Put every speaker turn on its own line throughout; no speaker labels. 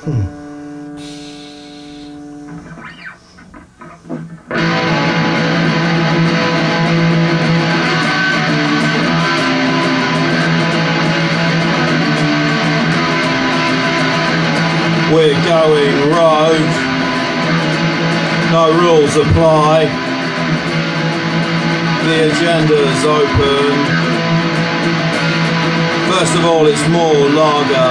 We're going rogue, no rules apply, the agenda's open. First of all, it's more lager,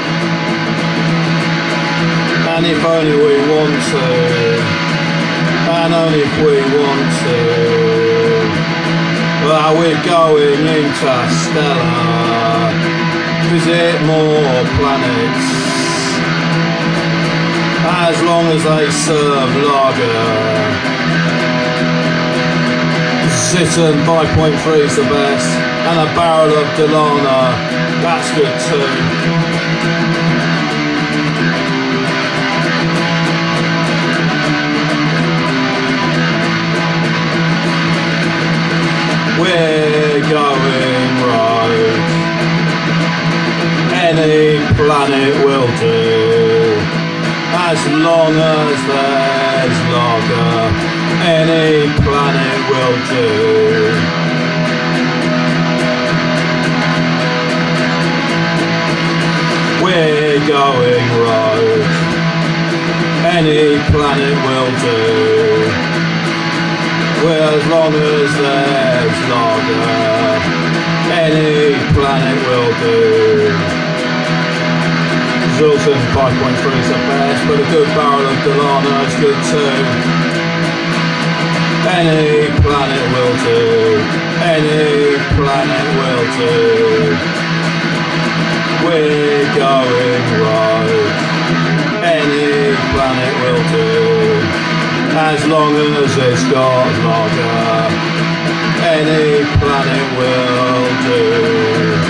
and if only we want to, and only if we want to. Well, we're going interstellar, visit more planets, as long as they serve lager. Zitten 5.3 is the best, and a barrel of Delana, that's good too. We're going rogue, any planet will do, as long as there's lager, any planet will do. We're going rogue, any planet will do, well, as long as there's lager, any planet will do. Zitten 5.3 is the best, but a good barrel of Delana is good too. Any planet will do, any planet will do. We're going rogue, any planet will do, as long as it's got lager, any planet will do.